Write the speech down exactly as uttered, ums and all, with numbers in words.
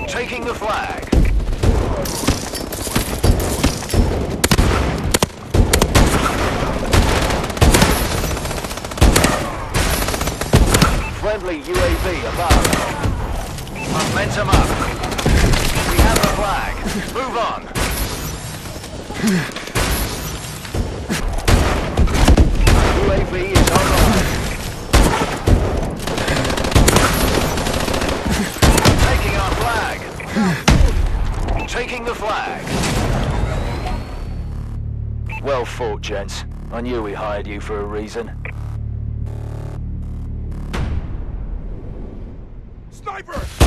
Taking the flag. Friendly U A V above. Momentum up. We have the flag. Move on. U A V is online. Taking our flag. Taking the flag. Well fought, gents. I knew we hired you for a reason. Sniper!